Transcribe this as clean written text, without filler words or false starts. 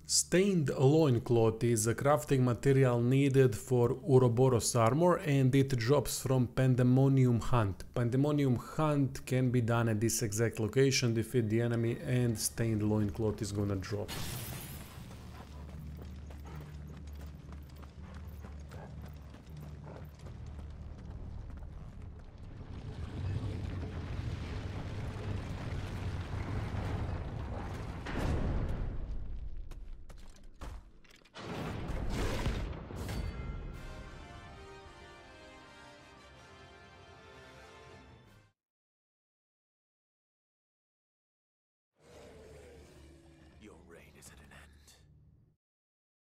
Stained Loincloth is a crafting material needed for Ouroboros armor, and it drops from Pandemonium Hunt. Pandemonium Hunt can be done at this exact location, defeat the enemy, and Stained Loincloth is gonna drop.